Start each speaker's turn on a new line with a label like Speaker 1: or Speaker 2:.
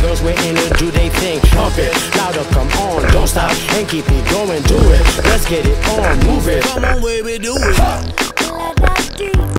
Speaker 1: girls we're in it, do they thing. Pump it, louder, come on, don't stop, and keep it going, do it. Let's get it on, move it.
Speaker 2: Come on, baby, do it.